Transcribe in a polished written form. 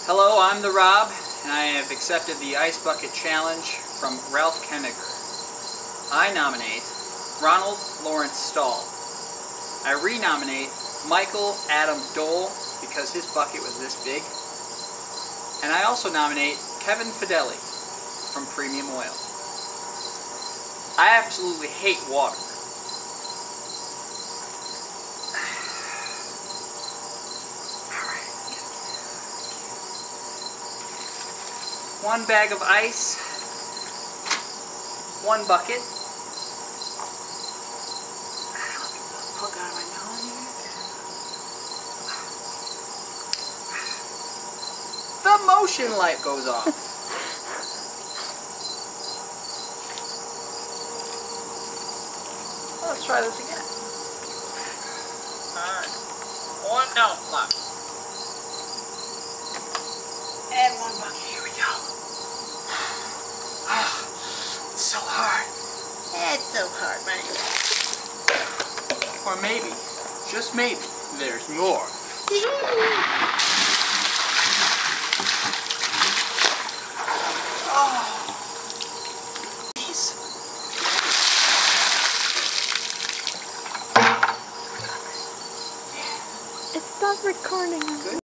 Hello, I'm the Rob, and I have accepted the Ice Bucket Challenge from Ralph Koeninger. I nominate Ronald Lawrence Stahl. I renominate Michael Adam Dole because his bucket was this big. And I also nominate Kevin Fedeli from Premium Oil. I absolutely hate water. One bag of ice, one bucket. Plug out of my nose here. The motion light goes off. Let's try this again. Alright. One down flap. And one bucket. Here we go. It's so hard. It's so hard, man. Or maybe, just maybe, there's more. Oh. Jeez. It's not recording.